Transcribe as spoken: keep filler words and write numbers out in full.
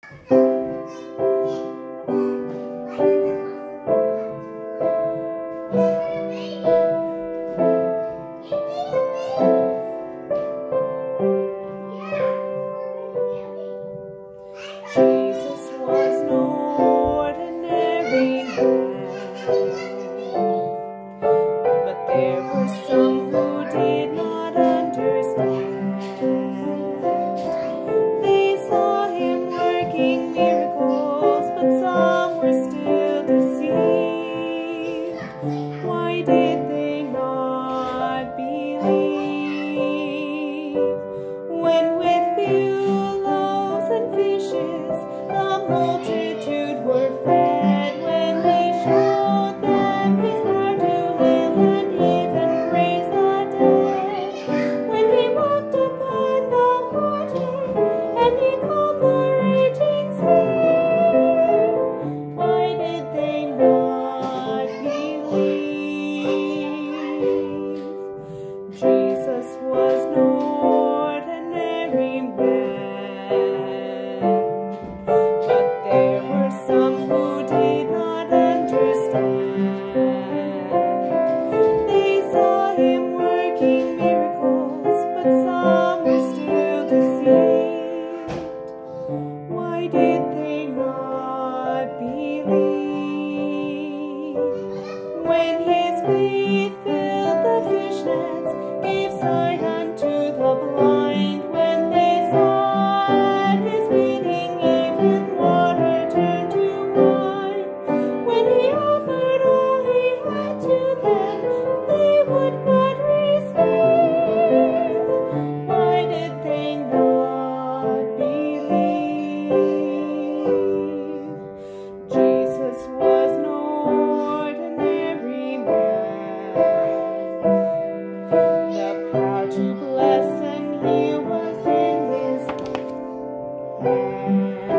Jesus was no ordinary man, but there were some who did not understand. They saw him working miracles, but some were still deceived. Why did they not believe? When with few loaves and fishes the multitude were fed, when he showed them his power to heal and even raise the dead, when he walked upon the water and he calmed the raging sea, why did they not believe? Jesus was no ordinary man, but there were some who did not understand. They saw him working miracles, but some were still deceived. Why did they not believe? When his faith filled the fish nets, gave sight unto the blind, when they saw at his bidding even water turned to wine, when he offered all he had to them, they would but receive. Why did they not believe? Jesus was no ordinary man. The power to bless and heal was in his hand.